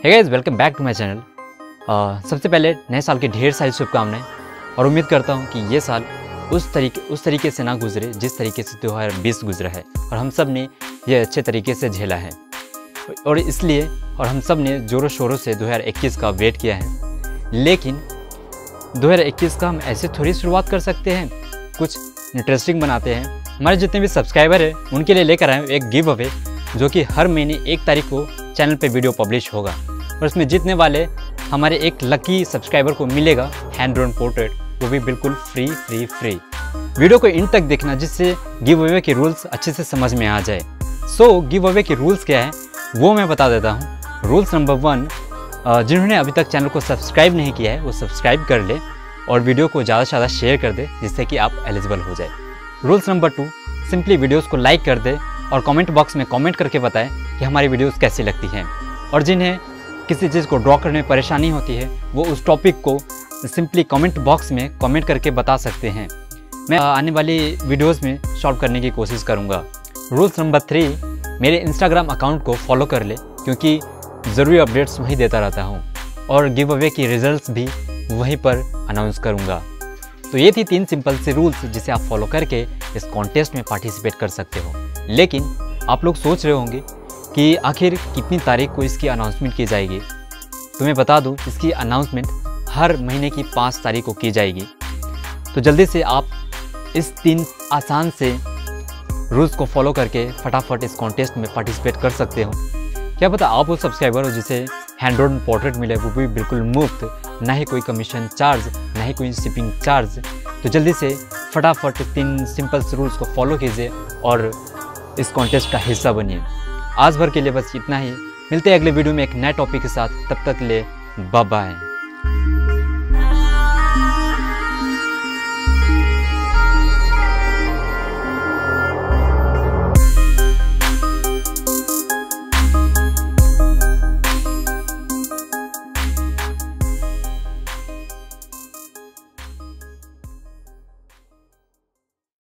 Hey guys, welcome back to my channel. सबसे पहले नए साल की ढेर सारी शुभकामनाएं और उम्मीद करता हूं कि ये साल उस तरीके से ना गुजरे जिस तरीके से 2020 गुजरा है और हम सब ने ये अच्छे तरीके से झेला है और हम सब ने ज़ोरों शोरों से 2021 का वेट किया है। लेकिन 2021 का हम ऐसे थोड़ी शुरुआत कर सकते हैं, कुछ इंटरेस्टिंग बनाते हैं। हमारे जितने भी सब्सक्राइबर हैं उनके लिए लेकर आए एक गिव अवे जो कि हर महीने 1 तारीख को चैनल पे वीडियो पब्लिश होगा और उसमें जीतने वाले हमारे एक लकी सब्सक्राइबर को मिलेगा हैंड ड्रोन पोर्ट्रेट, वो भी बिल्कुल फ्री। वीडियो को इन तक देखना जिससे गिव अवे के रूल्स अच्छे से समझ में आ जाए। सो गिव अवे के रूल्स क्या है वो मैं बता देता हूँ। रूल्स नंबर 1, जिन्होंने अभी तक चैनल को सब्सक्राइब नहीं किया है वो सब्सक्राइब कर ले और वीडियो को ज़्यादा से ज़्यादा शेयर कर दे जिससे कि आप एलिजिबल हो जाए। रूल्स नंबर 2, सिंपली वीडियोज़ को लाइक कर दे और कमेंट बॉक्स में कमेंट करके बताएं कि हमारी वीडियोस कैसी लगती हैं। और जिन्हें किसी चीज़ को ड्रॉ करने में परेशानी होती है वो उस टॉपिक को सिंपली कमेंट बॉक्स में कमेंट करके बता सकते हैं। मैं आने वाली वीडियोस में सॉल्व करने की कोशिश करूंगा। रूल्स नंबर 3, मेरे इंस्टाग्राम अकाउंट को फॉलो कर ले क्योंकि ज़रूरी अपडेट्स वहीं देता रहता हूँ और गिव अवे की रिजल्ट्स भी वहीं पर अनाउंस करूँगा। तो ये थी 3 सिंपल से रूल्स जिसे आप फॉलो करके इस कॉन्टेस्ट में पार्टिसिपेट कर सकते हो। लेकिन आप लोग सोच रहे होंगे कि आखिर कितनी तारीख को इसकी अनाउंसमेंट की जाएगी। तो मैं बता दूं, इसकी अनाउंसमेंट हर महीने की 5 तारीख को की जाएगी। तो जल्दी से आप इस 3 आसान से रूल्स को फॉलो करके फटाफट इस कॉन्टेस्ट में पार्टिसिपेट कर सकते हो। क्या पता आप वो सब्सक्राइबर हो जिसे हैंड ड्रोन पोर्ट्रेट मिले, वो भी बिल्कुल मुफ्त, ना ही कोई कमीशन चार्ज, ना ही कोई शिपिंग चार्ज। तो जल्दी से फटाफट 3 सिंपल से रूल्स को फॉलो कीजिए और इस कॉन्टेस्ट का हिस्सा बनिए। आज भर के लिए बस इतना ही। मिलते हैं अगले वीडियो में एक नए टॉपिक के साथ। तब तक ले बाय बाय।